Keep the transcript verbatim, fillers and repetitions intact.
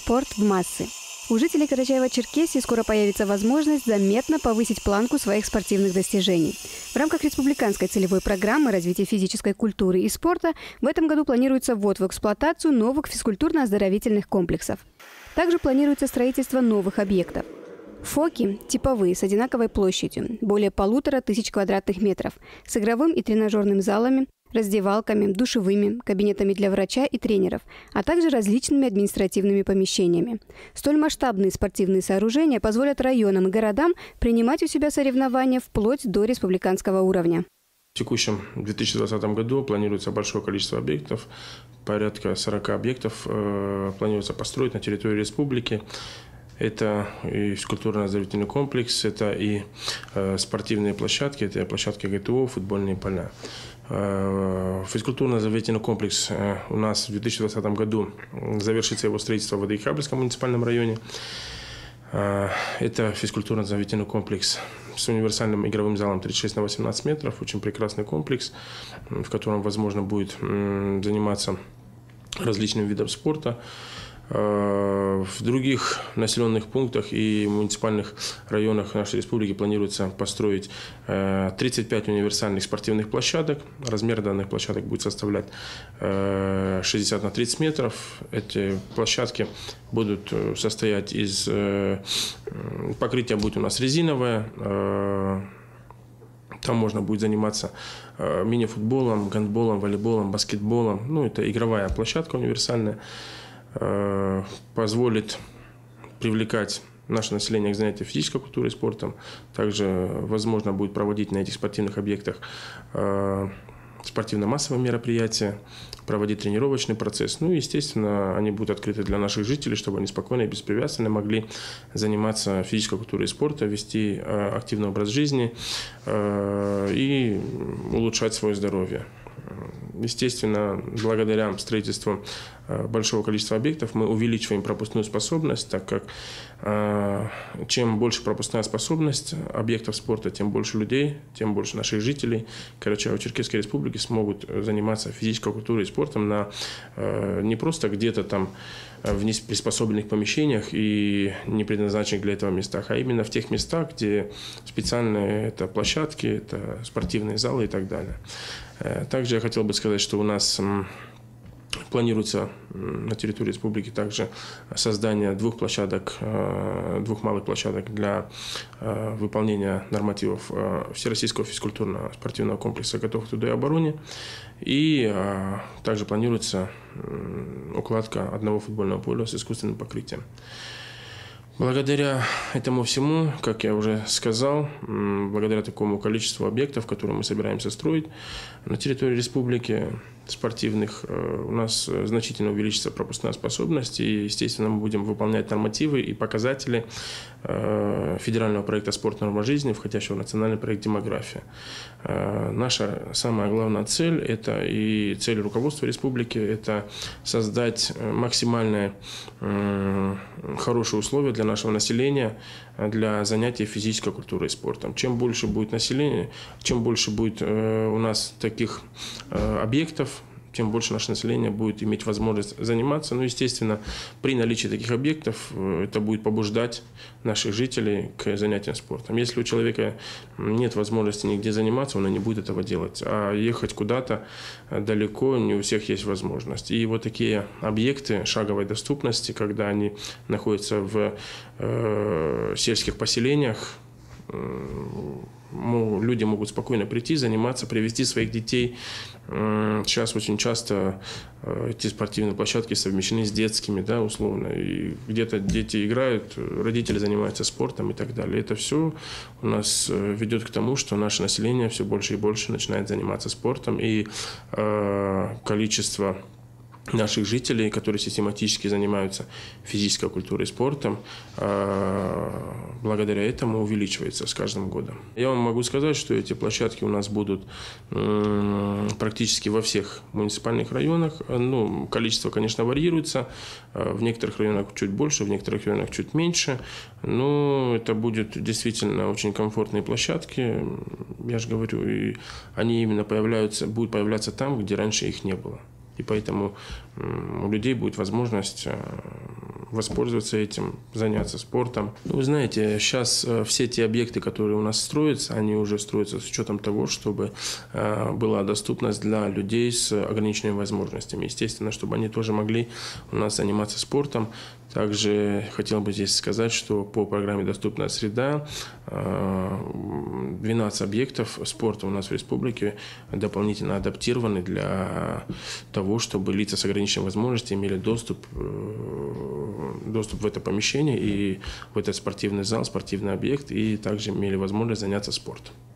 спорт в массы. У жителей Карачаево-Черкесии скоро появится возможность заметно повысить планку своих спортивных достижений. В рамках республиканской целевой программы развития физической культуры и спорта в этом году планируется ввод в эксплуатацию новых физкультурно-оздоровительных комплексов. Также планируется строительство новых объектов. ФОКи типовые, с одинаковой площадью, более полутора тысяч квадратных метров, с игровым и тренажерными залами, раздевалками, душевыми, кабинетами для врача и тренеров, а также различными административными помещениями. Столь масштабные спортивные сооружения позволят районам и городам принимать у себя соревнования вплоть до республиканского уровня. В текущем две тысячи двадцатом году планируется большое количество объектов, порядка сорока объектов э, планируется построить на территории республики. Это и физкультурно-оздоровительный комплекс, это и э, спортивные площадки, это и площадки ГТО, футбольные поля. Э, физкультурно-оздоровительный комплекс э, у нас в две тысячи двадцатом году завершится его строительство в Водоикабельском муниципальном районе. Э, это физкультурно-оздоровительный комплекс с универсальным игровым залом тридцать шесть на восемнадцать метров, очень прекрасный комплекс, в котором возможно будет э, заниматься различным видом спорта. В других населенных пунктах и муниципальных районах нашей республики планируется построить тридцать пять универсальных спортивных площадок. Размер данных площадок будет составлять шестьдесят на тридцать метров. Эти площадки будут состоять из... Покрытие будет у нас резиновое. Там можно будет заниматься мини-футболом, гандболом, волейболом, баскетболом. Ну, это игровая площадка универсальная. Позволит привлекать наше население к занятиям физической культурой и спортом. Также возможно будет проводить на этих спортивных объектах спортивно-массовые мероприятия, проводить тренировочный процесс. Ну и, естественно, они будут открыты для наших жителей, чтобы они спокойно и беспрепятственно могли заниматься физической культурой и спортом, вести активный образ жизни и улучшать свое здоровье. Естественно, благодаря строительству большого количества объектов мы увеличиваем пропускную способность, так как э, чем больше пропускная способность объектов спорта, тем больше людей, тем больше наших жителей Карачаево-Черкесской республики смогут заниматься физической культурой и спортом на, э, не просто где-то там в неприспособленных помещениях и не предназначенных для этого местах, а именно в тех местах, где специальные это площадки, это спортивные залы и так далее. Также я хотел бы сказать, что у нас планируется на территории республики также создание двух площадок, двух малых площадок для выполнения нормативов Всероссийского физкультурного спортивного комплекса «Готов к труду и обороне». И также планируется укладка одного футбольного поля с искусственным покрытием. Благодаря этому всему, как я уже сказал, благодаря такому количеству объектов, которые мы собираемся строить на территории республики спортивных, у нас значительно увеличится пропускная способность, и, естественно, мы будем выполнять нормативы и показатели федерального проекта «Спорт. Норма жизни», входящего в национальный проект «Демография». Наша самая главная цель, это и цель руководства республики, это создать максимально хорошие условия для нашего населения для занятий физической культурой и спортом. Чем больше будет населения, чем больше будет у нас таких объектов, тем больше наше население будет иметь возможность заниматься. Ну, естественно, при наличии таких объектов это будет побуждать наших жителей к занятиям спортом. Если у человека нет возможности нигде заниматься, он и не будет этого делать. А ехать куда-то далеко не у всех есть возможность. И вот такие объекты шаговой доступности, когда они находятся в э, сельских поселениях, люди могут спокойно прийти, заниматься, привести своих детей. Сейчас очень часто эти спортивные площадки совмещены с детскими, да, условно. И где-то дети играют, родители занимаются спортом и так далее. Это все у нас ведет к тому, что наше население все больше и больше начинает заниматься спортом. И э, количество наших жителей, которые систематически занимаются физической культурой и спортом, благодаря этому увеличивается с каждым годом. Я вам могу сказать, что эти площадки у нас будут практически во всех муниципальных районах. Ну, количество, конечно, варьируется. В некоторых районах чуть больше, в некоторых районах чуть меньше. Но это будут действительно очень комфортные площадки. Я же говорю, и они именно появляются, будут появляться там, где раньше их не было. И поэтому у людей будет возможность воспользоваться этим, заняться спортом. Ну, вы знаете, сейчас все те объекты, которые у нас строятся, они уже строятся с учетом того, чтобы была доступность для людей с ограниченными возможностями. Естественно, чтобы они тоже могли у нас заниматься спортом. Также хотел бы здесь сказать, что по программе «Доступная среда» двенадцать объектов спорта у нас в республике дополнительно адаптированы для того, чтобы лица с ограниченными возможностями имели доступ, доступ в это помещение и в этот спортивный зал, спортивный объект, и также имели возможность заняться спортом.